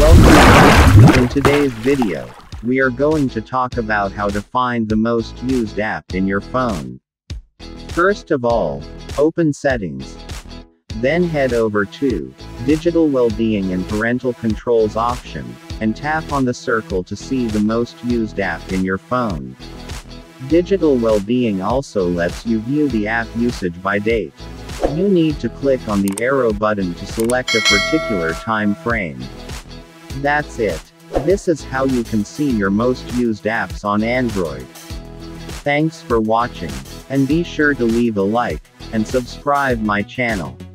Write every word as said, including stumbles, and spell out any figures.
Welcome back. In today's video, we are going to talk about how to find the most used app in your phone. First of all, open Settings. Then head over to Digital Wellbeing and Parental Controls option, and tap on the circle to see the most used app in your phone. Digital Wellbeing also lets you view the app usage by date. You need to click on the arrow button to select a particular time frame. That's it. This is how you can see your most used apps on Android. Thanks for watching, and be sure to leave a like, and subscribe my channel.